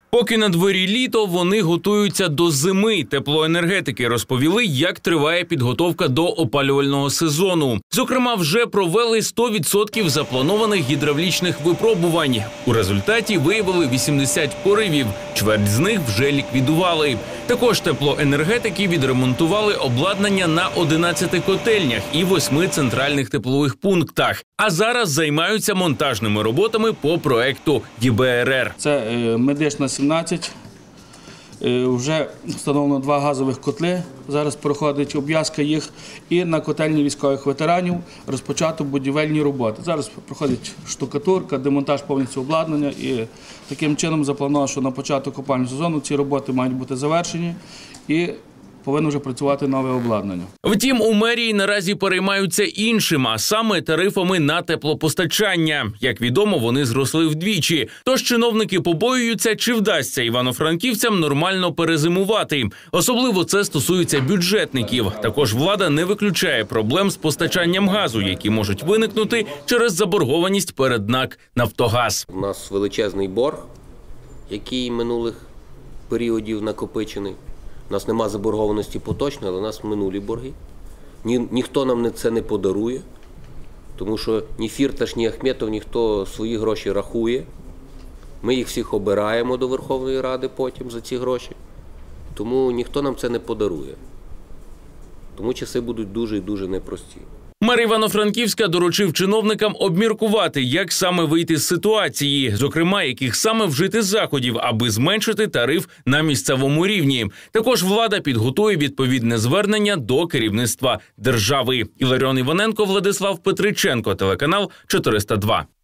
Поки на дворі літо, вони готуються до зими. Теплоенергетики розповіли, як триває підготовка до опалювального сезону. Зокрема, вже провели 100% запланованих гідравлічних випробувань. У результаті виявили 80 поривів, чверть з них вже ліквідували. Також теплоенергетики відремонтували обладнання на 11 котельнях і 8 центральних теплових пунктах. А зараз займаються монтажними роботами по проекту ЄБРР. Це медична 17. Вже встановлено 2 газових котли. Зараз проходить обв'язка їх. І на котельні військових ветеранів розпочато будівельні роботи. Зараз проходить штукатурка, демонтаж повністю обладнання. І таким чином заплановано, що на початок опалювального сезону ці роботи мають бути завершені. І повинно вже працювати нове обладнання. Втім, у мерії наразі переймаються іншим, а саме тарифами на теплопостачання. Як відомо, вони зросли вдвічі. Тож чиновники побоюються, чи вдасться івано-франківцям нормально перезимувати. Особливо це стосується бюджетників. Також влада не виключає проблем з постачанням газу, які можуть виникнути через заборгованість перед НАК «Нафтогаз». У нас величезний борг, який минулих періодів накопичений. У нас нема заборгованості поточної, але у нас минулі борги. Ніхто нам це не подарує, тому що ні Фірташ, ні Ахметов, ніхто свої гроші рахує. Ми їх всіх обираємо до Верховної Ради потім за ці гроші. Тому ніхто нам це не подарує. Тому часи будуть дуже і дуже непрості. Мер Івано-Франківська доручив чиновникам обміркувати, як саме вийти з ситуації, зокрема, яких саме вжити заходів, аби зменшити тариф на місцевому рівні. Також влада підготує відповідне звернення до керівництва держави. Іларіон Іваненко, Владислав Петриченко, телеканал 402.